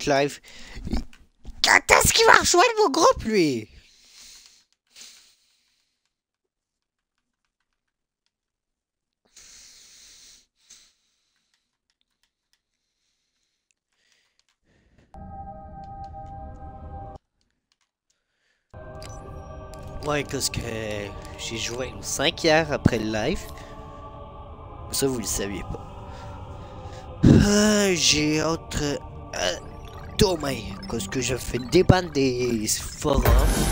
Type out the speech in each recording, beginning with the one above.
live. Quand est-ce qu'il va rejoindre mon groupe, lui? Ouais, parce que j'ai joué au 5 hier après le live. Ça, vous le saviez pas. J'ai autre domaine, parce que je fais des bandes des forums.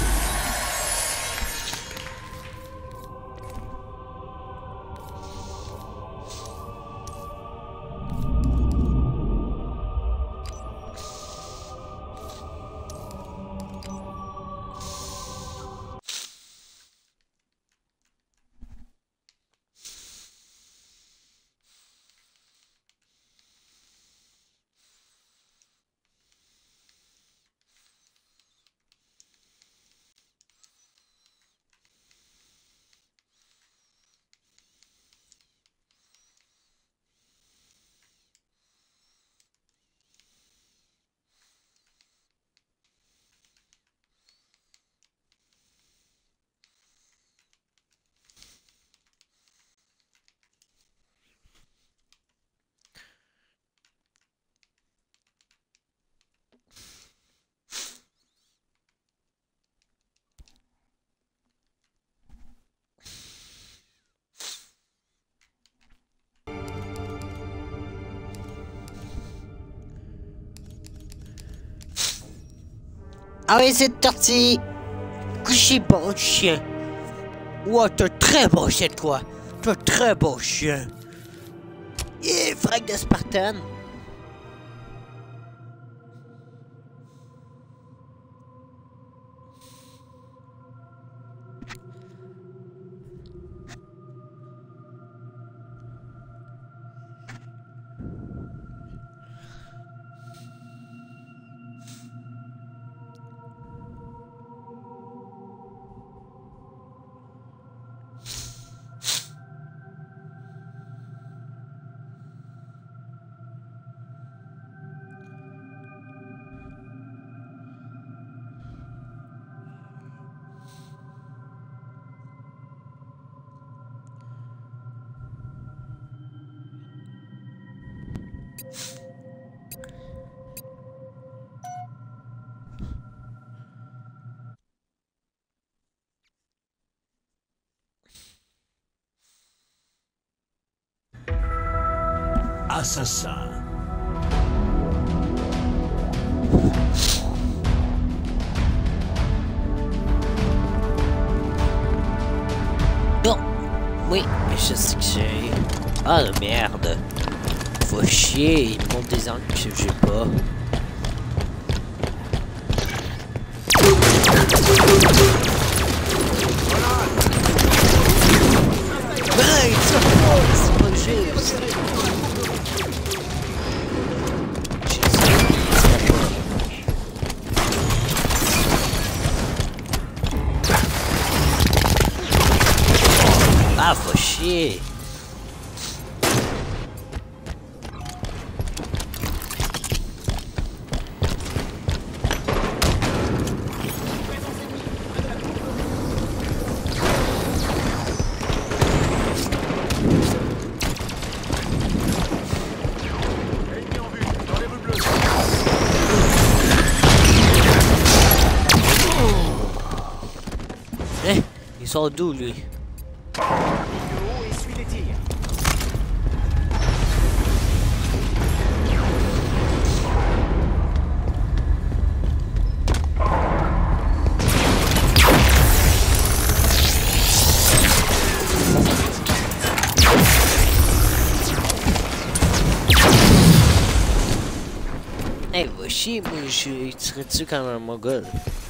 Ah oui, c'est parti. Couchez bon chien. Ouah, t'es très beau chien, toi. T'es très beau chien. Et frag de Spartan. Assassin. Non. Oui, mais je sais que j'ai... Ah, merde. Faut chier, il monte des angles que j'ai pas. Hey, c'est pas juste. Ah, faut chier. Eh, il sort d'où, lui? Eh, va chier, moi, je tirais dessus comme un mogul.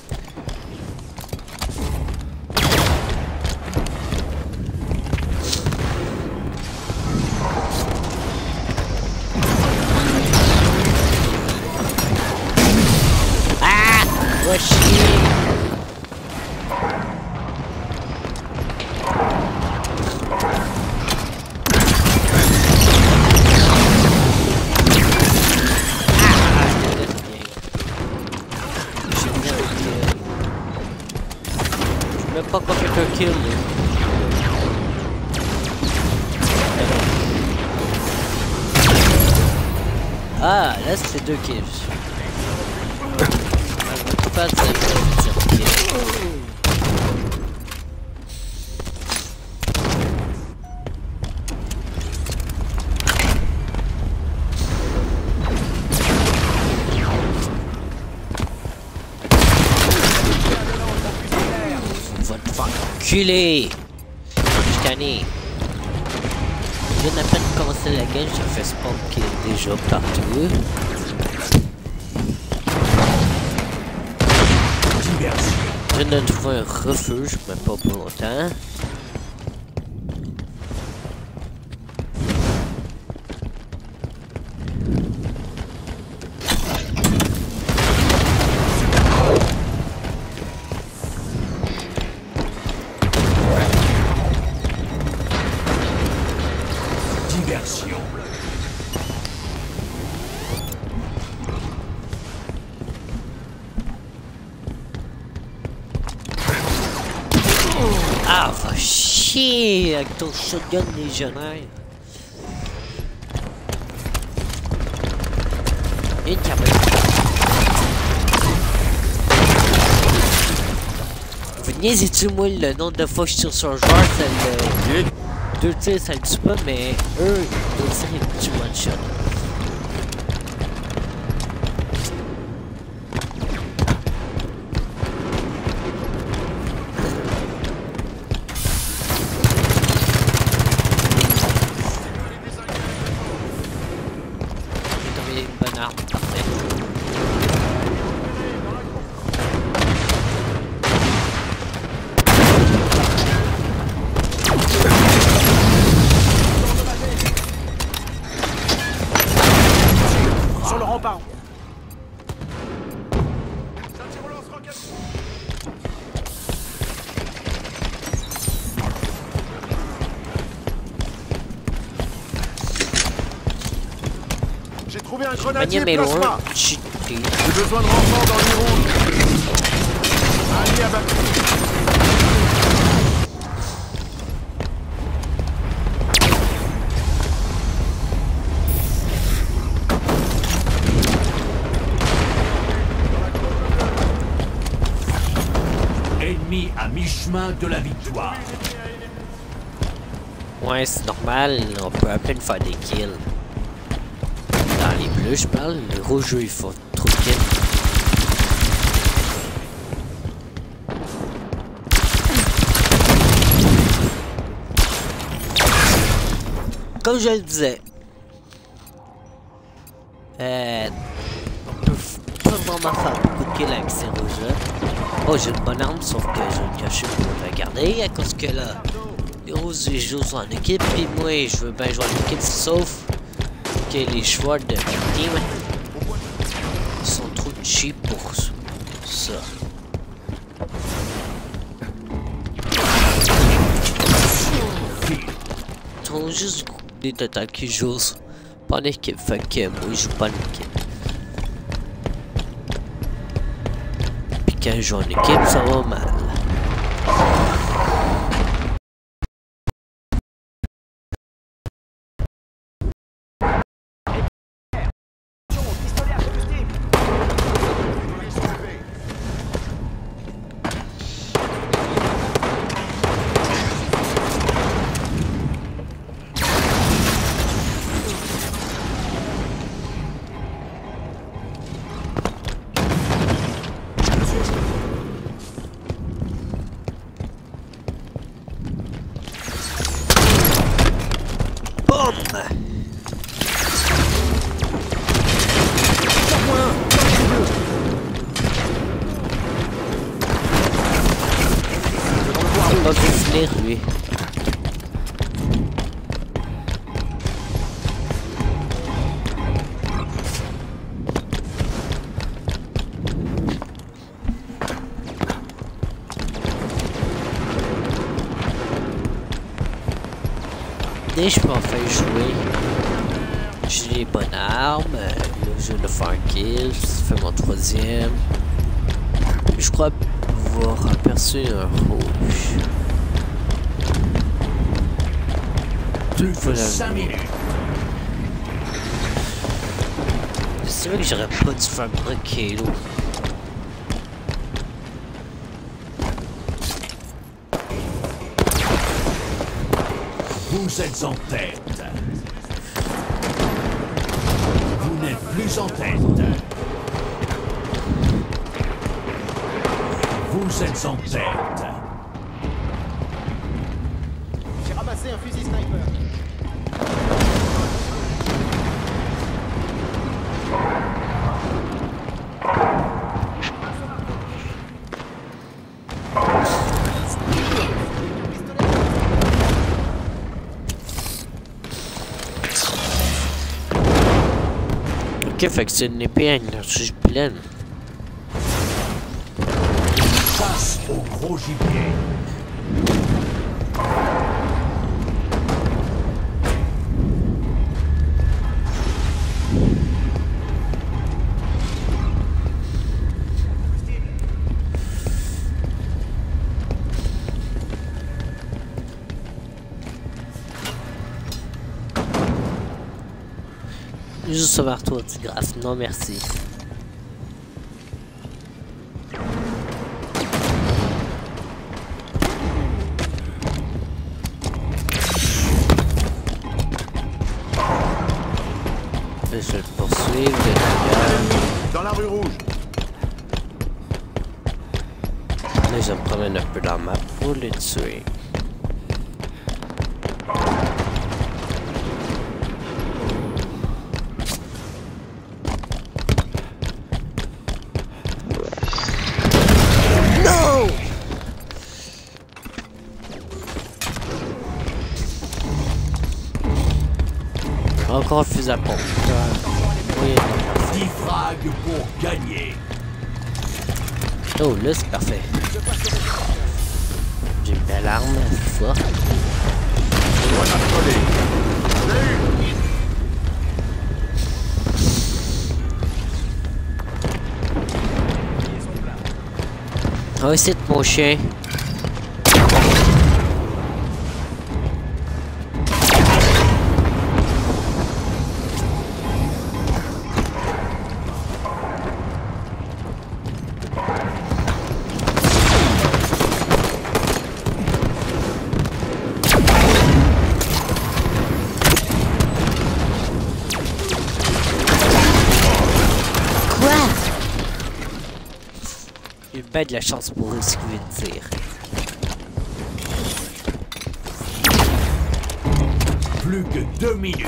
Ah! Va chier! pas encore fait un kill. Ah, là c'est 2 kills. Pas de kill. Va te faire enculer! Je canne. Je viens à peine de commencer la game, j'ai fait spawn kill déjà partout. Je viens de trouver un refuge, mais pas pour longtemps. Ah, va chier avec ton shotgun légionnaire. Une caméra. Vous niaisez-tu, moi, le nombre de fois que je tire sur un joueur, ça le... 2 tirs, ça le tue pas, mais eux, 2 tirs, ils me tuent one shot. J'ai trouvé un grenadier plasma. J'ai besoin de renfort dans les rouges. Allez, abattu. Ennemi à mi-chemin de la victoire. Ouais, c'est normal, on peut à peine faire des kills. Dans les bleus, je parle, les rouges, il faut trop de kills. Comme je le disais, on peut pas vraiment faire beaucoup de kills avec ces rouges-là. Oh, j'ai une bonne arme, sauf que je vais me cacher pour le garder, à cause que là, les rouges, ils jouent en équipe, puis moi, je veux bien jouer en équipe, sauf que les joueurs de ma team sont trop cheap pour ça. Ils sont juste des total qui jouent pas en équipe, fait que moi je joue pas en équipe. Puis quand je joue en équipe, ça va mal. Il va finir lui. Dès je peux enfin jouer. J'ai les bonnes armes. Là, je viens de faire un kill. Ça fait mon 3e. Je crois avoir aperçu un rouge. Plus que 5 minutes. C'est vrai que j'aurais pas dû faire bloquer l'eau. Vous êtes en tête. Vous n'êtes plus en tête. Vous êtes en tête. J'ai ramassé un fusil sniper. Ok, fait que c'est une épée à énergie pleine. Chasse au gros gibier. Juste ce marteau antigraphe, non merci. Je vais le poursuivre, Dans la rue rouge. là je me promène un peu dans la map pour les tuer. Encore un fusil à pompe. Oui. 10 frags pour gagner. Oh, là c'est parfait. J'ai une belle arme, forte. Voilà, collé. On va essayer de mon chien. J'ai pas de la chance pour esquiver le tir. Plus que 2 minutes.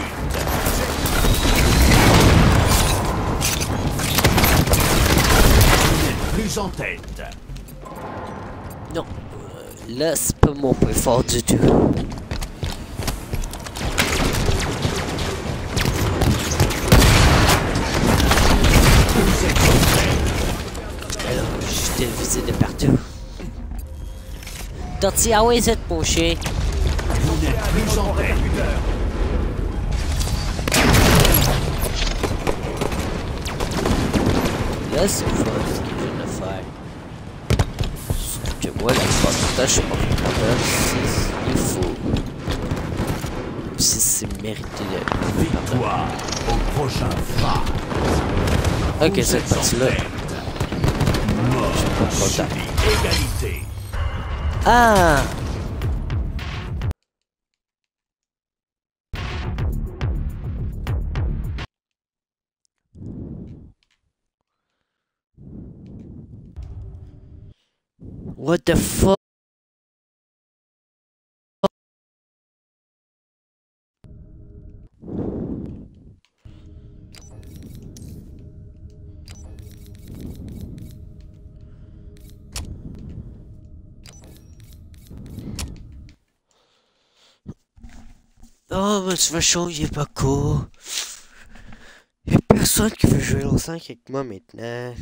Vous n'êtes plus en tête. Non, là c'est pas mon point fort du tout. Vous êtes en tête. Alors, j'étais visé de partout. Tortilla, ah ouais, c'est mon chien. Vous n'êtes plus en tête. Là, c'est le fun ce qu'il vient de faire. Sauf que moi, la plupart du temps, je sais pas faire il faut. Si c'est mérité de. Victoire au prochain phare. Ok, Vous cette êtes en partie-là. tête. Mort, content. subi, égalité. Ah! What the fuck? Oh, mais tu vas changer, pas cool. Y'a personne qui veut jouer au 5 avec moi maintenant.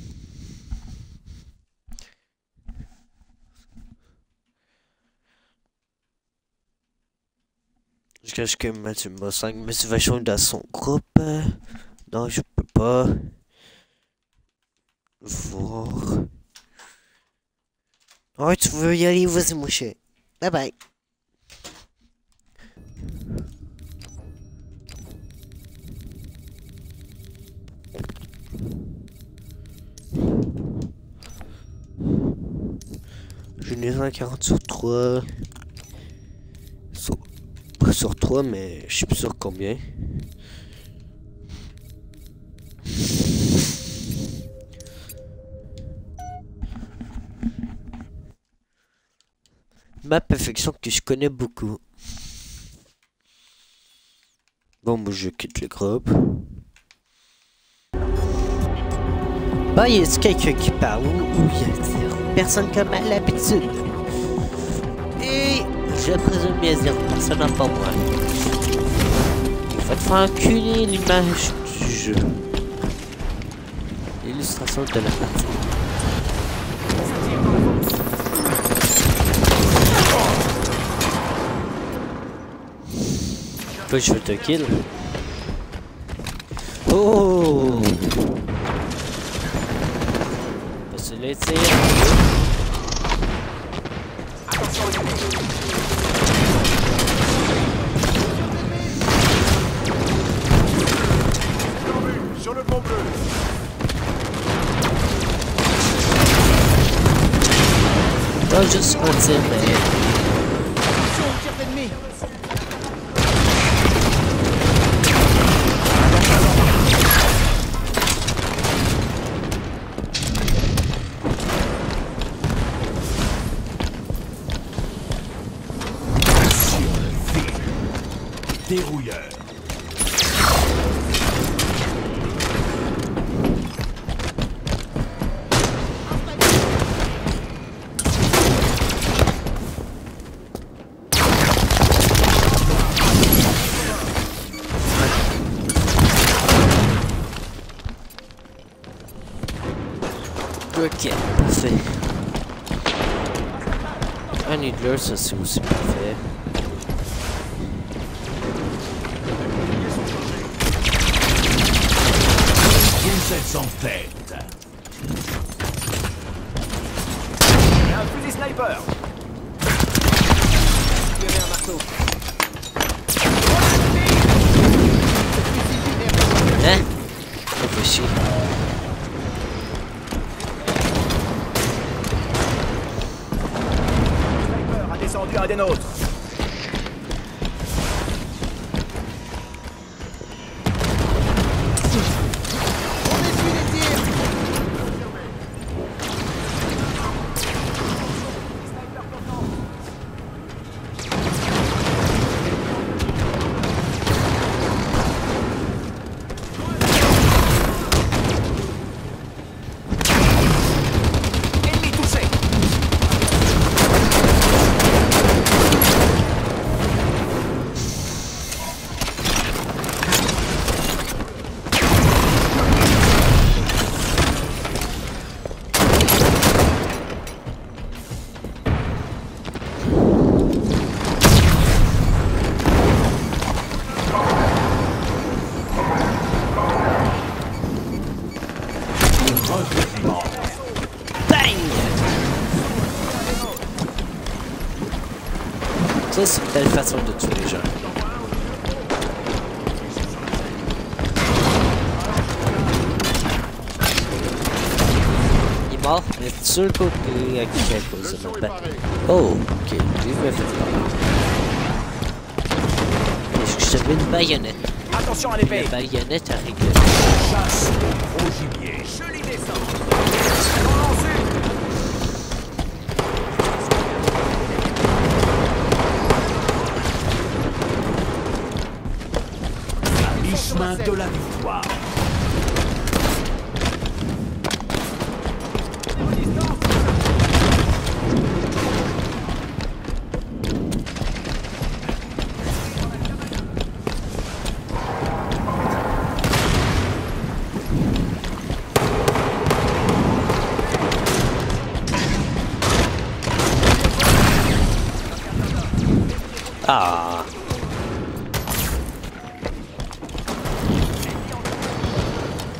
Jusqu'à ce que Mathieu me 5 motivations dans son groupe. Non, je peux pas voir. Ouais, tu veux y aller, vas-y, mon chien. Bye bye. J'ai 940 sur 3. Pas sur 3, mais je suis plus sûr combien. Ma perfection que je connais beaucoup. Bon, moi je quitte le groupe. Bah, y a quelqu'un qui parle ou y a dire personne comme à l'habitude. Et je présume bien dire personne n'a pas moi. Il faut te faire enculer l'image du jeu. L'illustration de la partie. Pourquoi je veux te kill? Oh! Parce que là, tu sais... Sur le pont bleu. Pas juste un tir, mais... Tir d'ennemi. Dérouilleur. Ok, parfait. Un Needler, ça c'est aussi parfait. Vous êtes en tête. Il y a un fusil sniper. Tirer un marteau. Hein? Ça fait chier. Sniper a descendu un des nôtres. Ennemi touché. Bang! Ça, c'est une belle façon de tuer les gens. Il est mort, mais sur le côté à quelqu'un à cause de notre bain. Oh, ok, lui me fait peur. Est-ce que j'avais une baïonnette? Attention à l'épée. La baïonnette a réglé. Chasse au gros gibier. Je l'y descends. Avancez. À mi-chemin de la victoire. Ah!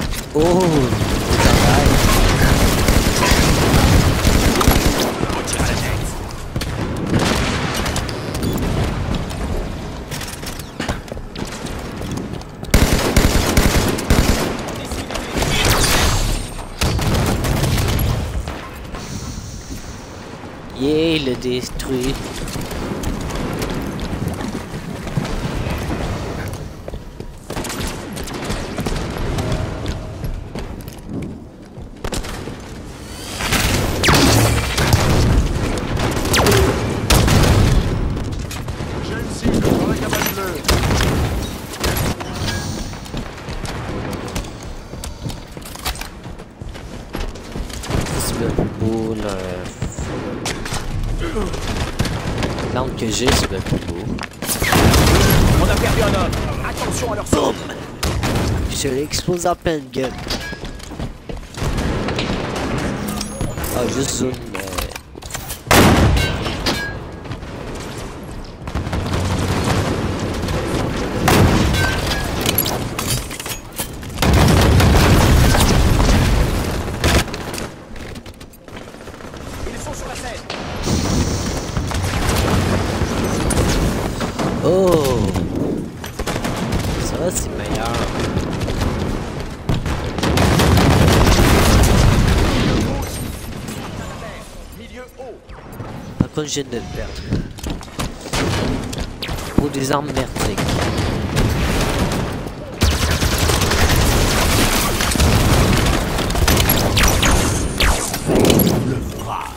Oh! Travail! Yeah, il l'a détruit. J'ai une cible dans la cabane bleue. C'est le plus beau, là. L'arme que j'ai, c'est le plus beau. On a perdu un homme. Attention à leur saut. Je l'ai explosé en pleine gueule. Ah, juste zone. Ils sont sur la scène. Oh! Ça va, c'est meilleur. Milieu haut. Par contre, je viens de le perdre. Pour des armes merdiques. Le frag.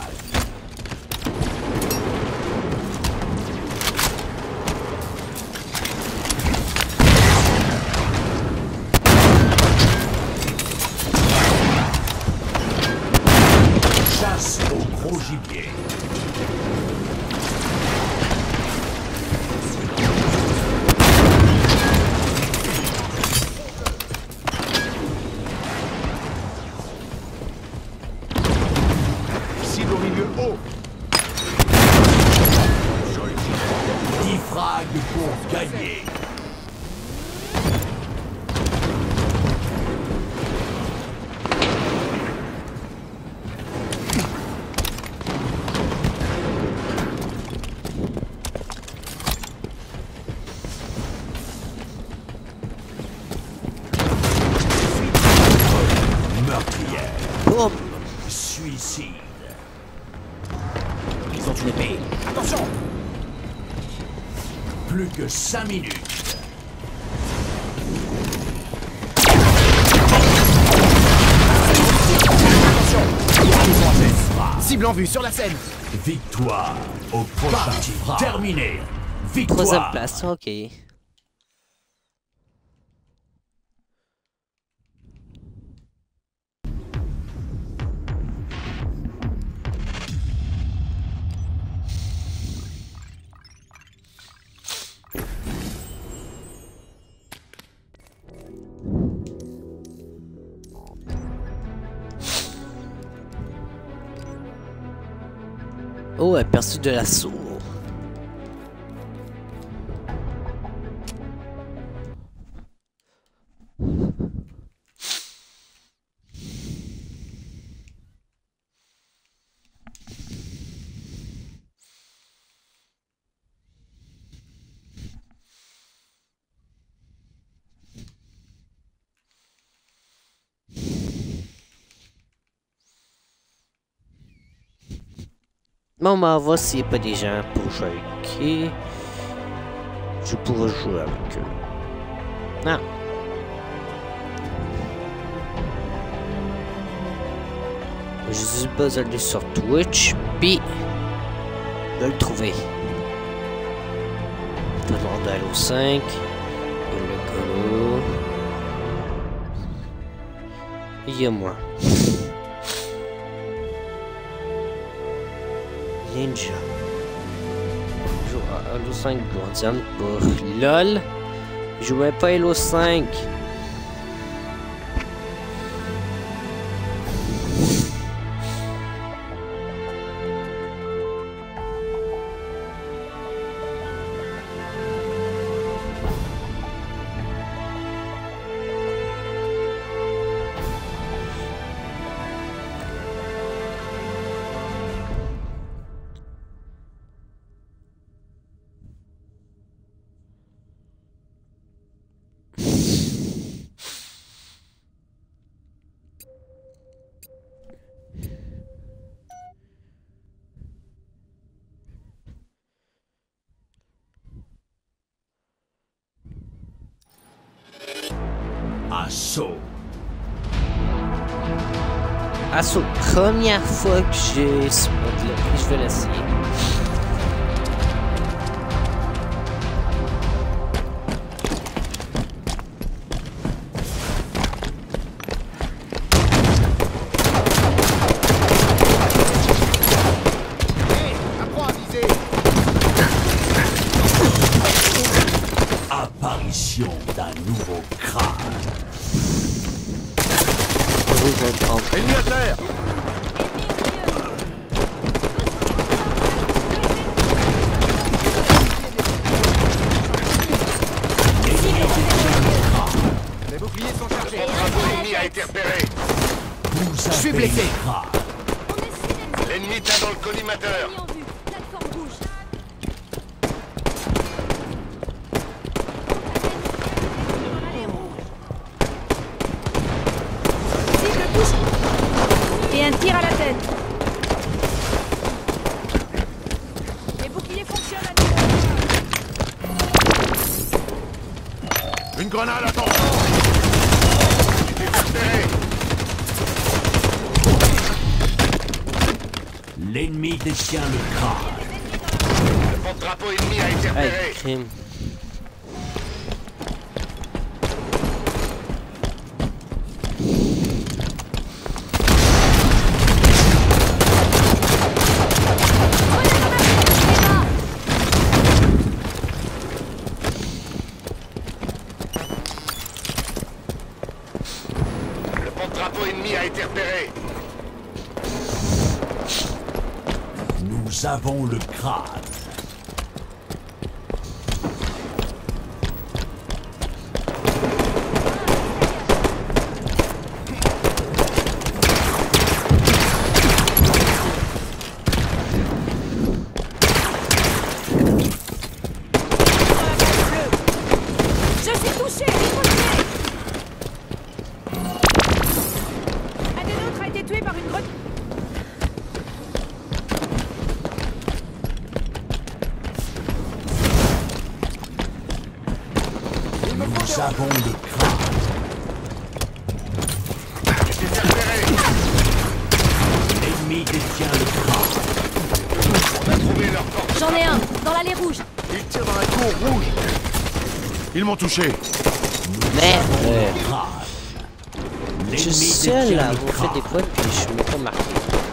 Chasse au gros gibier. Cible au milieu haut. 10 frags pour gagner. Meurtrière. Boum! Suicide. Ils ont une épée. Attention. Plus que 5 minutes. Attention. Ils sont à scène. Frappe. Cible en vue sur la scène. Victoire. Au prochain. Partie terminée. Troisième Victoire. place, ok. Oh, aperçu de l'assaut. Bon, on m'en va s'il n'y a pas des gens pour jouer avec qui. Je pourrais jouer avec eux. Non. J'ai juste besoin d'aller sur Twitch, puis de le trouver. Tout le monde Halo 5. Et le gars. Il y a moi. Ninja. Je joue à Halo 5 Guardian pour LOL. Je jouais pas Halo 5. Assaut. Assaut. Première fois que j'ai ce mode-là. Je vais l'essayer. Apparition d'un nouveau crâne. Ennemi à terre. Les boucliers sont chargés. L'ennemi a été repéré. Je suis blessé. L'ennemi tient dans le collimateur. Et un tir à la tête. Les boucliers fonctionnent à Une grenade, attention. Il est repéré. L'ennemi détient le crâne. Le porte-drapeau ennemi a été Hey, repéré. crime. Le porte-drapeau ennemi a été repéré. Nous avons le crâne. Je suis touché, défoncé. Un des nôtres a été tué par une grenade. Nous avons le crâne. Il est repéré. L'ennemi détient le crâne. On a trouvé leur porte. J'en ai un, dans l'allée rouge. Ils tirent dans la cour rouge. Ils m'ont touché. Merde. Le crâne. Je suis L'ennemi seul détient à le avoir fait des crâne. points puis je m'ai pas marqué.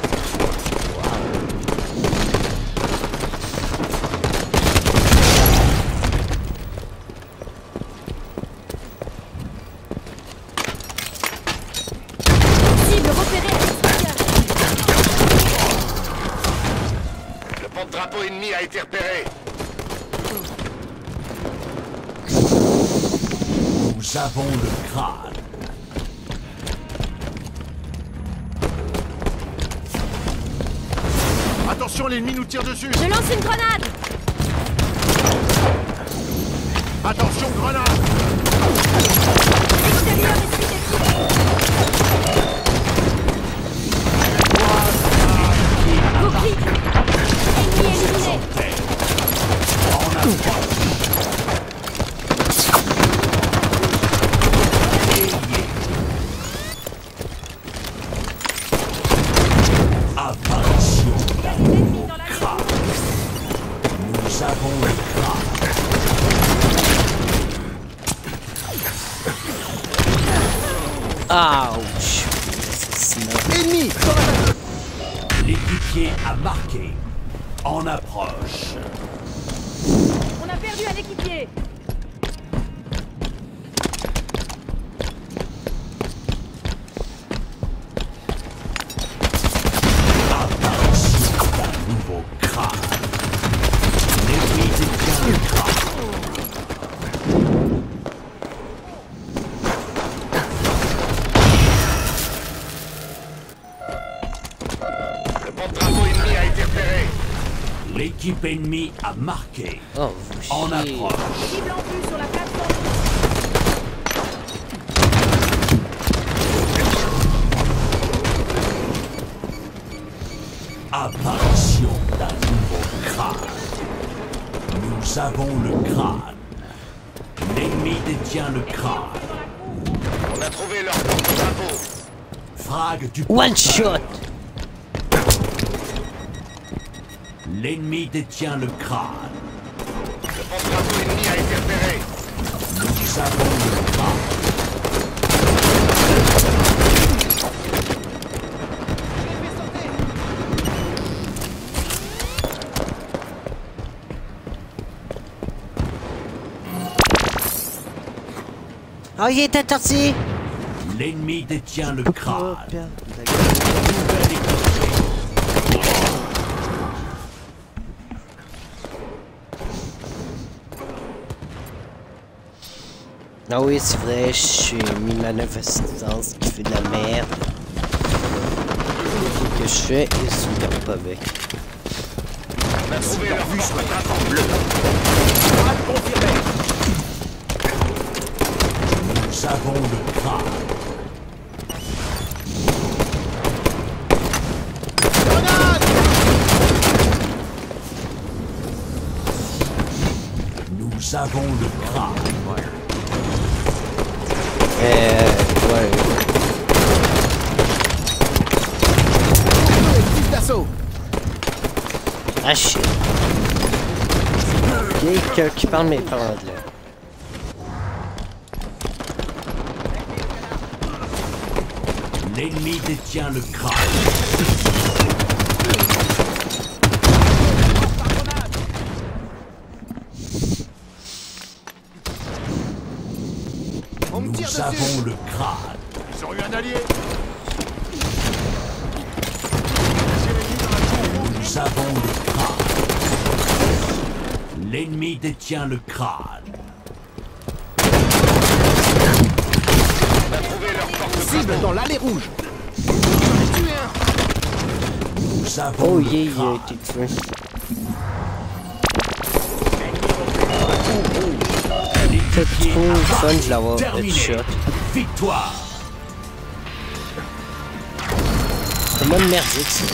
Cible repérée à l'extérieur. Le porte-drapeau ennemi a été repéré. Nous avons le crâne. Attention, l'ennemi nous tire dessus. Je lance une grenade. Attention, grenade. Extérieur et suite des bouclier. Ennemi éliminé. En approche. Apparition d'un nouveau crâne. Nous avons le crâne. Ouch. Ennemi. L'équipier a marqué. En approche. On a perdu un équipier. Apparition d'un nouveau crâne. L'ennemi détient le crâne. Le porte-drapeau ennemi a été repéré. L'équipe ennemie a marqué. Oh, vous En chiez. approche. Cible en vue sur la plateforme. Apparition d'un nouveau crâne. Nous avons le crâne. L'ennemi détient le crâne. On a trouvé leur porte-drapeau. Frag du One shot. L'ennemi détient le crâne. Le porte-drapeau ennemi a été repéré. Nous avons le crâne. Oh, il était sorti. L'ennemi détient le crâne. Ah oui, c'est vrai, j'ai mis ma nouvelle assistance qui fait de la merde. Ce que je fais, ils se gardent pas avec. On a trouvé leur porte-drapeau bleu. Frag confirmé. Nous avons le crâne. Nous avons le crâne. Ouais. Plus d'assaut. Ah shit. Quelqu'un qui parle mes paroles là. L'ennemi détient le crâne. On me tire Nous dessus. avons le crâne. Ils ont eu un allié. Nous avons le crâne. L'ennemi détient le crâne. On a trouvé leur porte-drapeau. Cible dans l'allée rouge. Tué un. Nous avons Oh le yeah, il a crâne. été tué. C'est trop le fun de l'avoir Terminé. headshot. Victoire. C'est même merdique ça.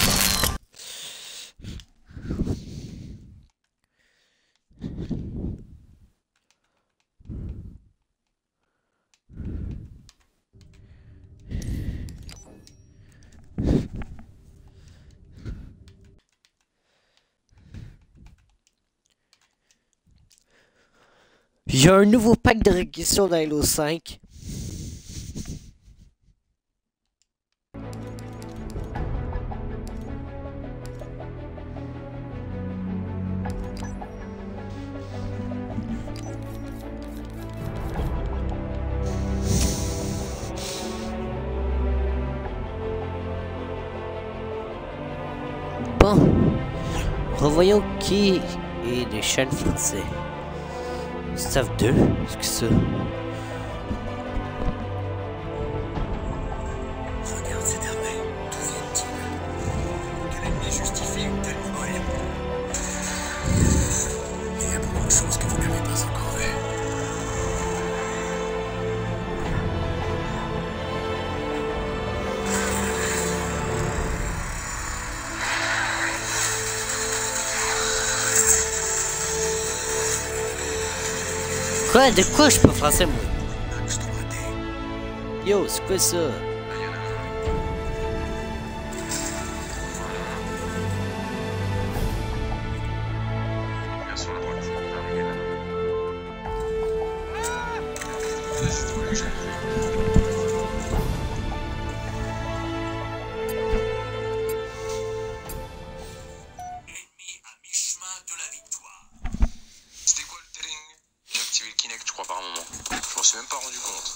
Il y a un nouveau pack de régression dans Halo 5. Bon, revoyons qui est des chaînes français. Staff 2, c'est que ça? Regarde cette armée, d'où viennent-ils? Quel ennemi justifie une telle mourir? Il y a beaucoup de choses que vous n'avez pas encore vues. Quoi? De quoi je peux français moi? Axe 3D. Yo, c'est quoi ça? Bien sur la droite, terminé là. C'est tout le jeu. Ennemi à mi-chemin de la victoire. C'était quoi le telling? J'ai activé le Kinect, je crois, par moment. Je m'en suis même pas rendu compte.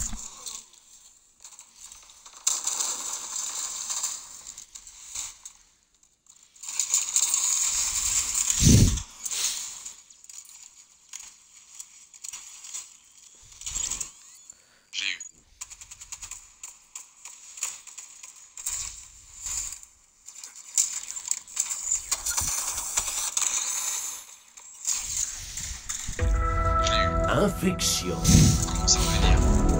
J'ai eu. Infection. Commence à revenir.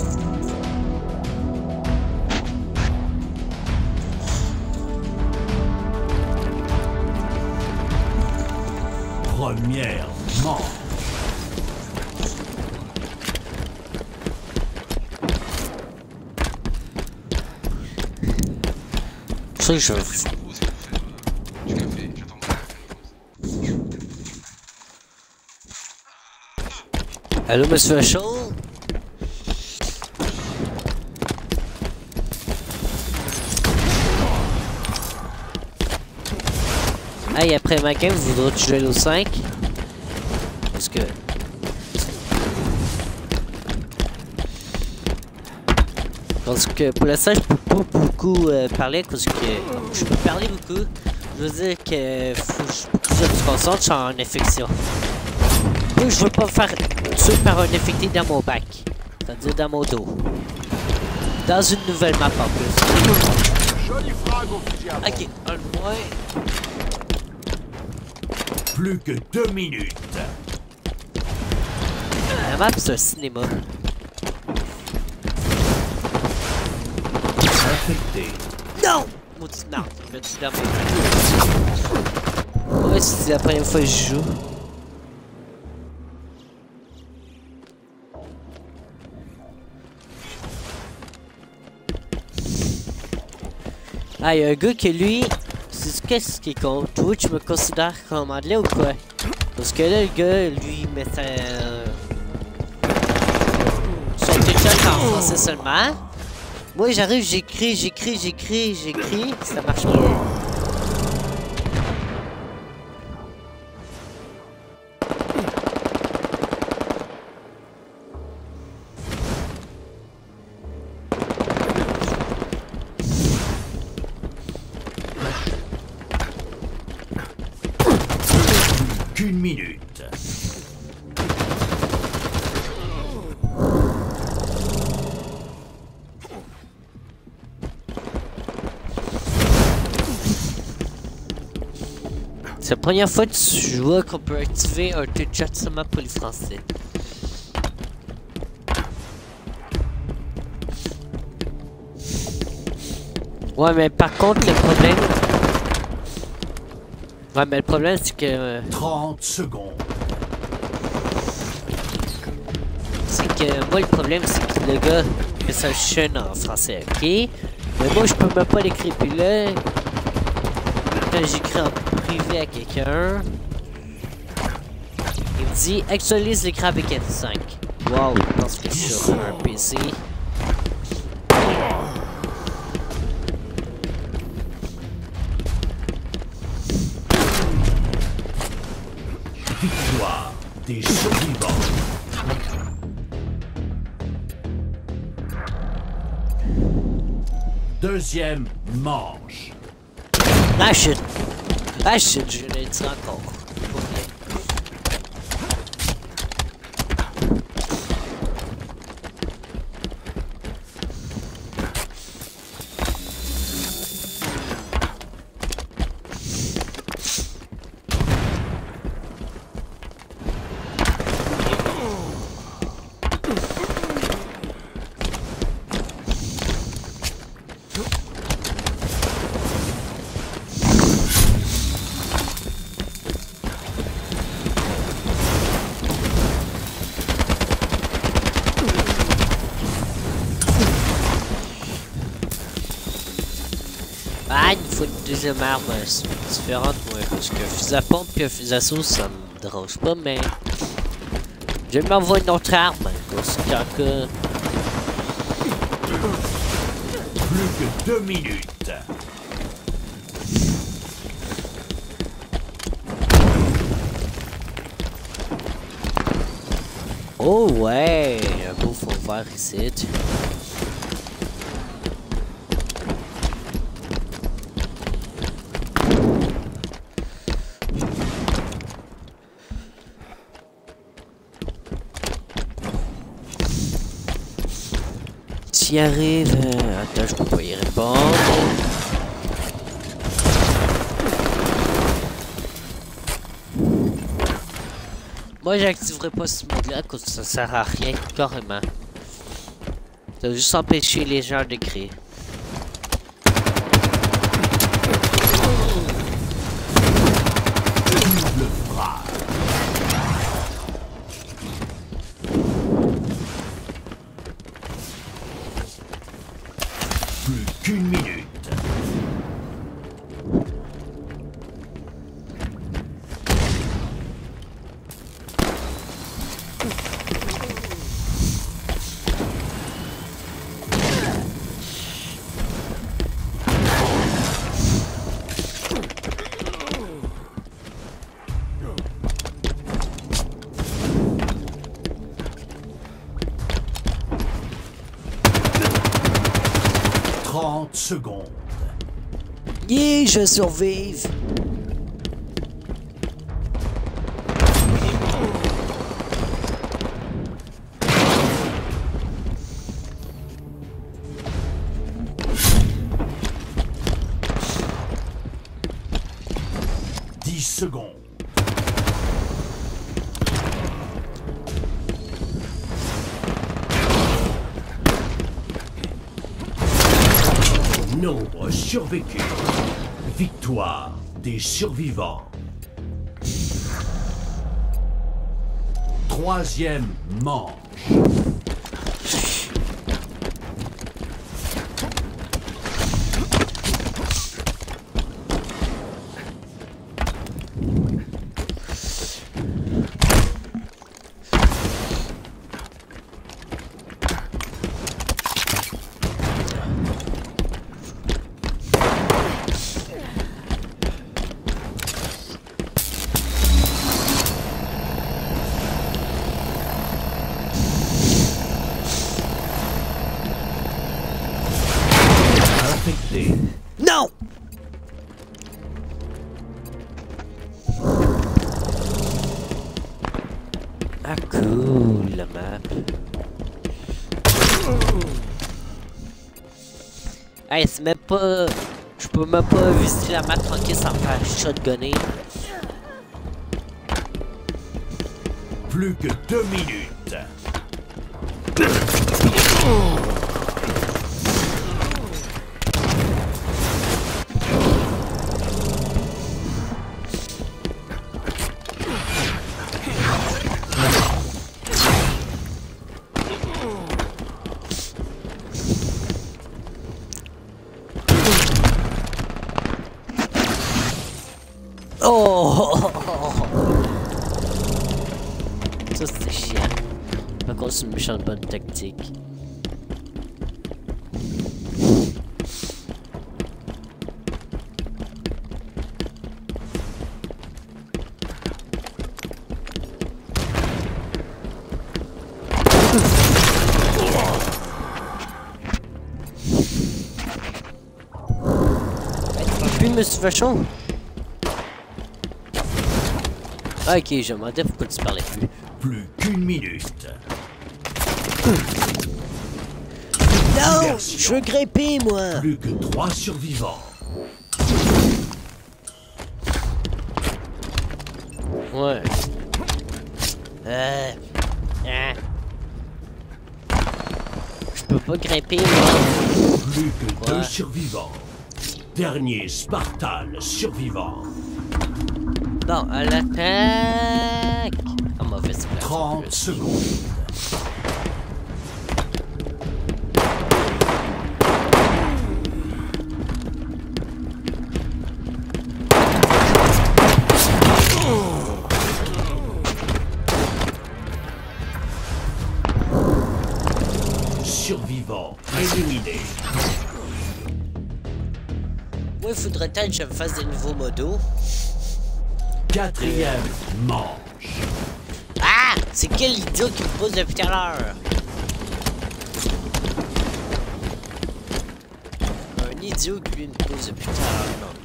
Première mort. Tu sais, je... Du café, j'attends mon Allô, monsieur Chaud? Hey, après ma game, vous voudrez jouer au 5? Parce que pour l'instant, je peux pas beaucoup parler parce que je peux parler beaucoup. Je veux dire que faut que je me concentre, je suis en infection. Et je veux pas me faire tuer par un infecté dans mon bac. C'est-à-dire dans mon dos. Dans une nouvelle map en plus. Joli frag au fusil à pompe. Ok, un de moins. Plus que 2 minutes. La map, c'est un cinéma. Infecté. Non! Maudit merde, je me suis dans mon... Ouais, c'est la première fois que je joue. Ah, y'a un gars que lui... Qu'est-ce qui compte? Toi, tu me considères comme anglais ou quoi? Parce que là, le gars, lui, il mettait... son TikTok en français seulement. Moi, j'arrive, j'écris, ça marche pas. Qu'une minute. C'est la première fois que tu vois qu'on peut activer un touch seulement pour les Français. Ouais, mais par contre, le problème... Ouais, mais le problème, c'est que... 30 secondes. C'est que moi, le problème, c'est que le gars met sa chaîne en français, ok? Mais moi, je peux même pas l'écrire. Puis là, quand j'écris en privé à quelqu'un, il me dit actualise l'écran avec F5. Wow, je pense que c'est sur un PC. Victoire des survivants. Deuxième manche. Ah shit! Ah shit, je l'ai dit encore. Ah, il faut une deuxième arme différente, moi, parce que fusil à pompe et un fusil à sauce, ça me dérange pas, mais... Je vais m'envoyer une autre arme, parce que... Plus que 2 minutes. Oh ouais, un beau fond vert ici. S'il arrive... attends, je peux pas y répondre. Moi, j'activerai pas ce mode-là, parce que ça sert à rien, carrément. Ça va juste empêcher les gens de créer. Double frappe. Plus qu'une minute. Yeah, je vais survivre. Secondes. Nombre survécu. Victoire des survivants. Troisième manche. Non! Ah cool, la map. Hey, c'est même pas... Je peux même pas visiter la map tranquille sans faire shotgunner. Plus que 2 minutes. Oh! Ça c'était chiant. Par contre c'est une méchante bonne tactique. Puis monsieur Vachon. Ah, ok, je me demandais pourquoi tu parlais plus. Plus qu'une minute. Non! Diversion. Je veux grimper, moi! Plus que 3 survivants. Ouais. Je peux pas grimper, moi. Plus que Quoi? 2 survivants. Dernier Spartan survivant. Bon, à l'attaque! Ah, mauvaise place. 30 secondes. Survivant éliminé. Moi, il faudrait peut-être que je me fasse des nouveaux modos. 4e manche. Ah! C'est quel idiot qui me pose depuis tout à l'heure? Un idiot qui lui me pose depuis tout à l'heure, non.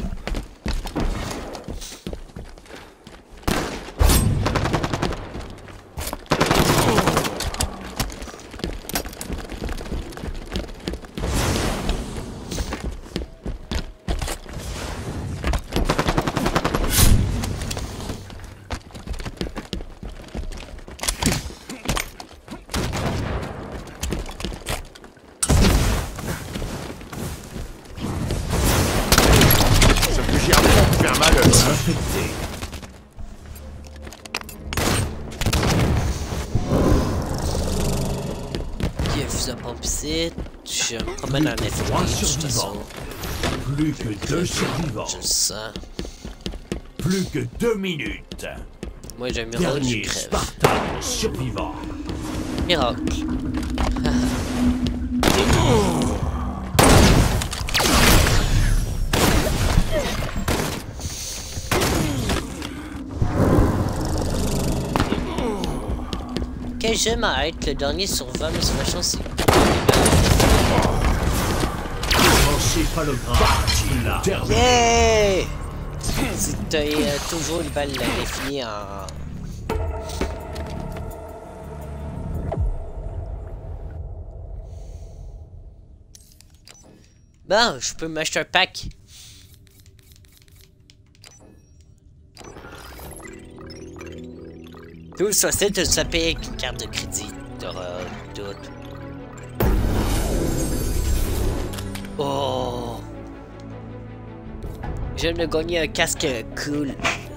Infecté. Ok, fusil à pompe ici. Je me promène en effet. 3 survivants. Plus que 2 survivants. Je le sens. Plus que 2 minutes. Moi, j'ai un miracle, je Dernier crève. Spartan survivant. Miracle. Quel j'aime à être le dernier survivant, mais c'est ma chance. C'est pas le grave. Là. Yeah! T'as toujours une balle définie en... Bon, je peux m'acheter un pack. Tout ça, c'est de se payer avec une carte de crédit. T'auras tout. Oh! Je viens de gagner un casque cool.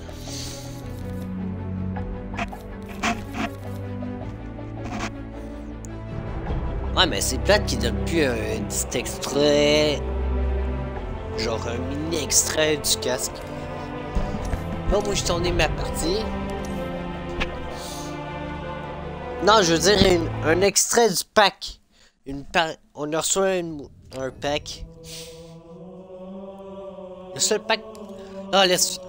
Ouais, mais c'est plate qu'ils donnent plus un petit extrait. Genre un mini extrait du casque. Bon, moi, je tournais ma partie. Non, je veux dire un extrait du pack. On a reçu un pack. Le seul pack... Ah, laisse...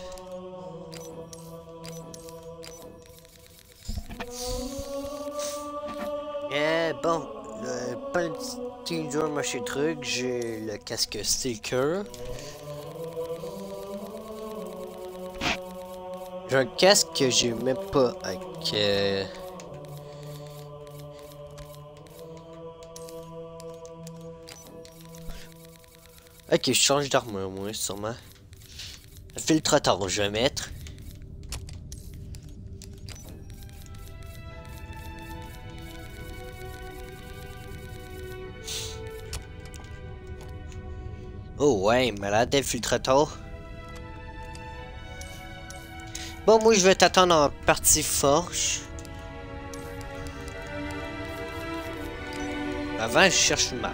Bon, le Pathfinder machin truc, j'ai le casque Stalker. J'ai un casque que j'ai même pas avec... Ok, je change d'armure, moi, sûrement. Le filtrateur, je vais mettre. Oh ouais, malade d'infiltrateur. Bon, moi, je vais t'attendre en partie forge. Avant, je cherche une map.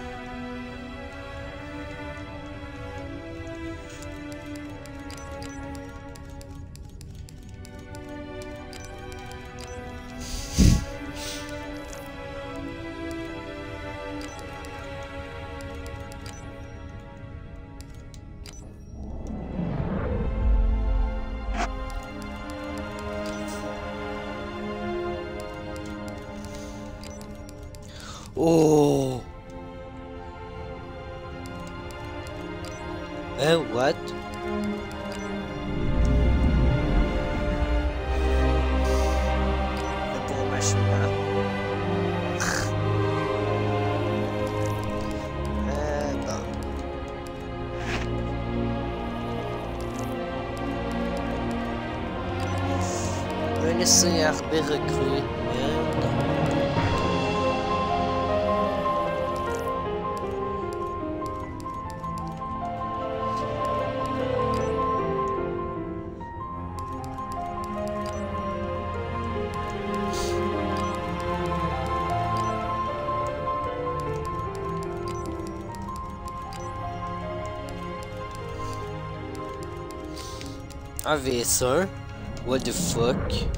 Oh! What? Le beau machin là. Bon. Un essai armé recruté. Un VS1, what the fuck?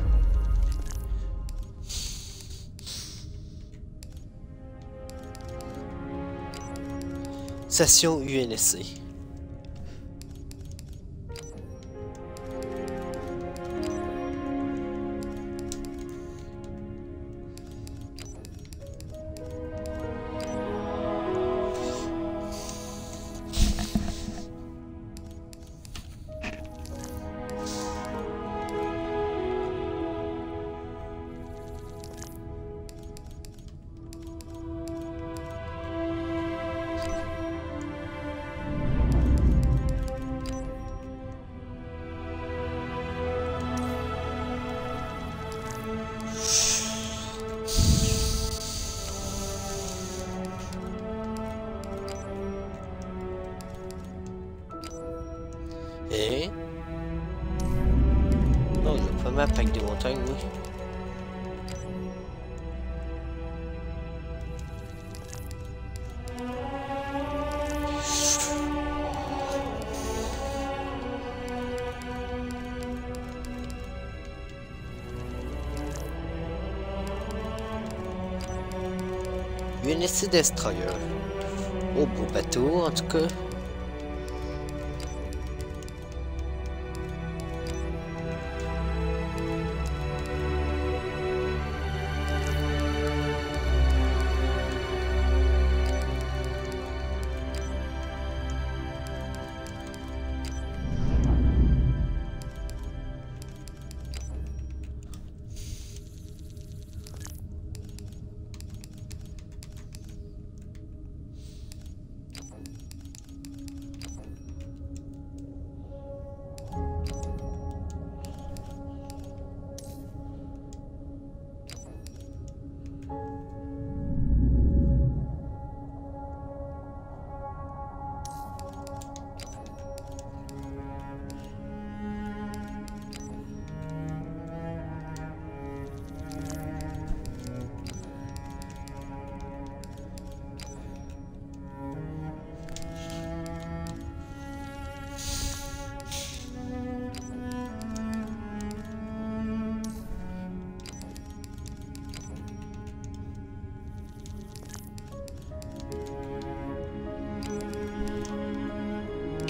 Station UNSC. Et... non, il y a pas mal pack de montagnes, oui. UNSC Destroyer. Oh, beau bateau, en tout cas.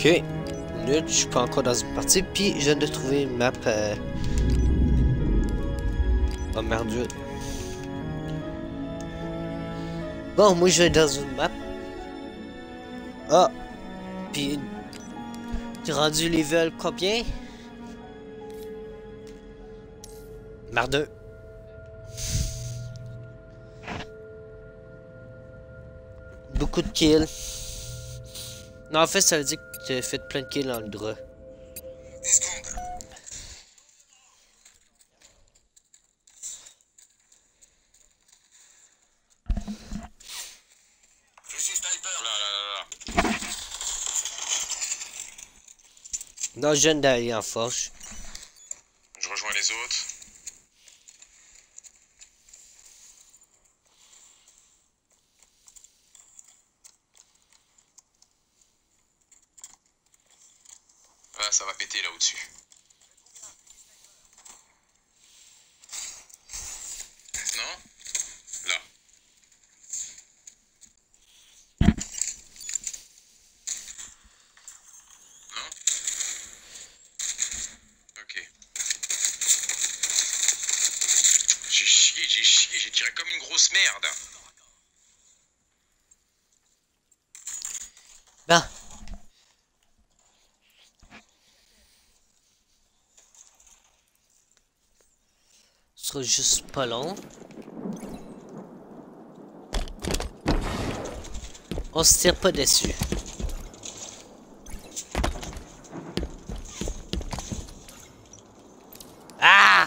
Ok. Là, je suis pas encore dans une partie, puis je viens de trouver une map. Oh merde. Bon, moi je vais dans une map. Ah! Puis. T'es rendu level combien? Merde. Beaucoup de kills. Non, en fait, ça veut dire que tu as fait plein de kills dans le drap. 10 secondes. Fusil sniper. Là. Non, je viens d'aller en forge. Je rejoins les autres. Ah, ça va péter là au-dessus. Non? Là. Non? Ok. J'ai chié, j'ai tiré comme une grosse merde. Ben. Ce sera juste pas long. On se tire pas dessus. Ah!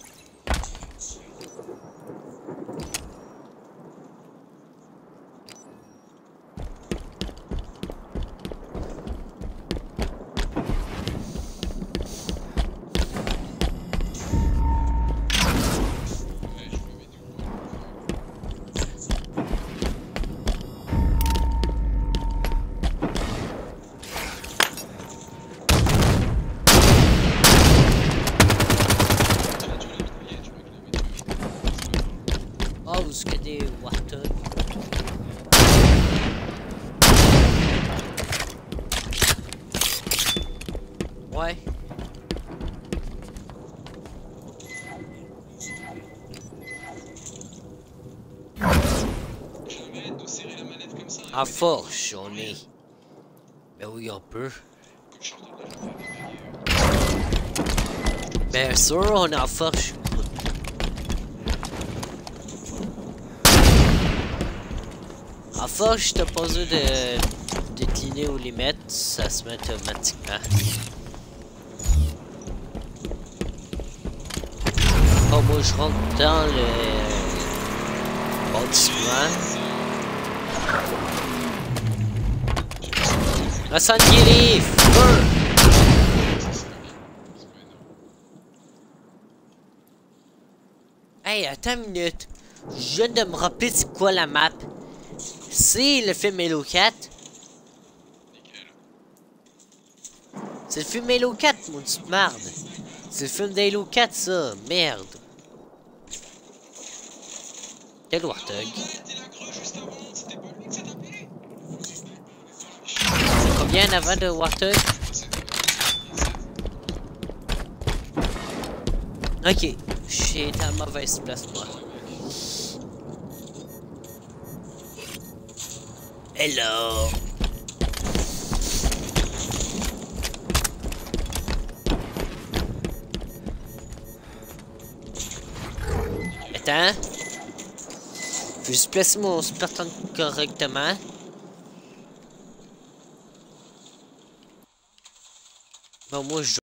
Oh, vous avez des Warthog. Ouais. En forge, on est. Ben oui, on peut. Bien sûr, on est en forge. En forge, t'as pas besoin de décliner ou les mettre, ça se met automatiquement. Oh, moi je rentre dans le bâtiment. Incendiez-les! Feu! Hey, attends une minute. Je viens de me rappeler c'est quoi la map. C'est le film Halo 4. C'est le film Halo 4, mon petite merde. C'est le film d'Halo 4, ça. Merde. Quel Warthog. C'est combien avant de Warthog? Ok. J'ai été à mauvaise place, moi. Hello. Attends. Faut juste placer mon Spartan correctement. Bon, moi je